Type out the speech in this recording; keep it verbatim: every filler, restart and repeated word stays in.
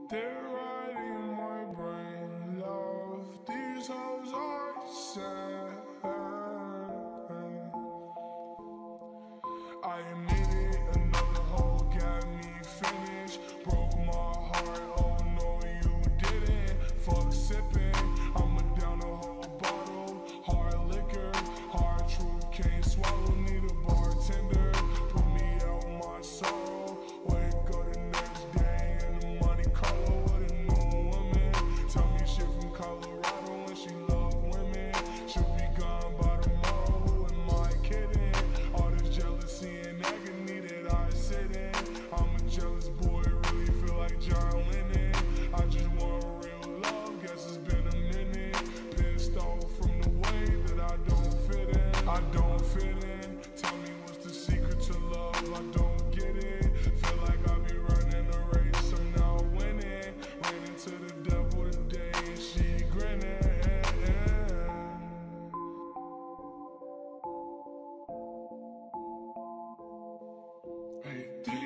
They're right in my brain, love. These hoes are sad. I admit it, another hoe got me finished. Broke my heart, oh no you didn't. Fuck sipping, I'ma down a whole bottle. Hard liquor, hard truth, can't swallow. Need a bartender, put me out my sorrow. Wake up the next day in the money color with a new woman. Tell me shit from Colorado and she love women. She'll be gone by tomorrow, who am I kidding? All this jealousy and agony that I sit in. I'm a jealous boy, really feel like John Lennon. I just want real love, guess it's been a minute. Pissed off from the way that I don't fit in. I don't fit in. Tell me what's the secret to love, I don't get it. Feel like I be running a race, I'm now winning. Ran into the devil today and she grinning. Hey,